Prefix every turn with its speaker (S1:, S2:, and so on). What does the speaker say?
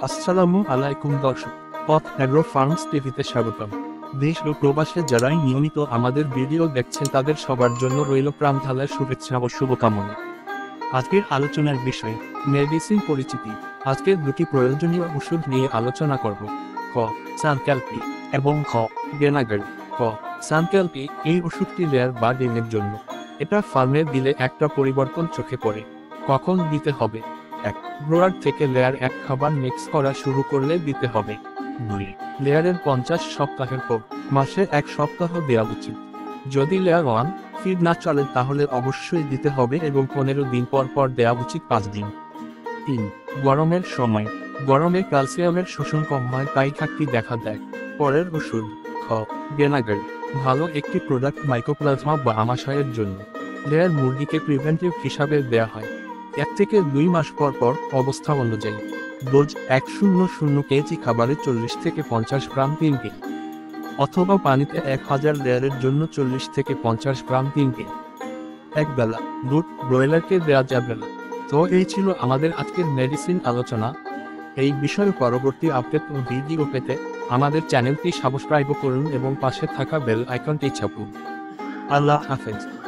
S1: আসসালামু আলাইকুম দর্শক, পথ অ্যাগ্রো ফার্মস টিভিতে স্বাগতম। দেশ ও প্রবাসে যারাই নিয়মিত আমাদের ভিডিও দেখছেন তাদের সবার জন্য রইল প্রাণঢালার শুভেচ্ছা ও শুভকামনা। আজকের আলোচনার বিষয় মেডিসিন পরিচিতি। আজকের দুটি প্রয়োজনীয় ওষুধ নিয়ে আলোচনা করব। ক সানক্যালপি এবং খ গেনাগারি। ক সানক্যালপি এই ওষুধটি লেয়ার বা ডিমের জন্য। এটা ফার্মে দিলে একটা পরিবর্তন চোখে পড়ে। কখন দিতে হবে? 1. গ্রোয়ার থেকে লেয়ার 1 খাবার মিক্স করা শুরু করলে দিতে হবে। 2. লেয়ারের 50 সপ্তাহের পর মাসে 1 সপ্তাহ দেওয়া উচিত। যদি লেয়ার 1 ফিড না চলে তাহলে অবশ্যই দিতে হবে এবং 15 দিন পর পর দেওয়া উচিত 5 দিন। 3. গরমের সময় গরমে ক্যালসিয়ামের শোষণ কম হয়, তাই ঘাটতি দেখা দেয়। পরের ওষুধ খ গেনাগারি। ভালো একটি প্রোডাক্ট মাইকোপ্লাজমা বা আমাশয়ের জন্য। লেয়ার মুরগিকে প্রিভেন্টিভ হিসাবে দেওয়া হয় 1 থেকে 2 মাস পর পর অবস্থা অনুযায়ী। ডোজ 100 কেজি খাবারে 40 থেকে 50 গ্রাম 3 দিন, অথবা পানিতে 1000 লেয়ারের জন্য 40 থেকে 50 গ্রাম 3 দিন। এক বেলা দুধ ব্রয়লারকে দেওয়া যাবে না। তো এই ছিল আমাদের আজকের মেডিসিন আলোচনা। এই বিষয়ে পরবর্তী আপডেট ও ভিডিও পেতে আমাদের চ্যানেলটি সাবস্ক্রাইব করুন এবং পাশে থাকা বেল আইকনটি চাপুন। আল্লাহ হাফেজ।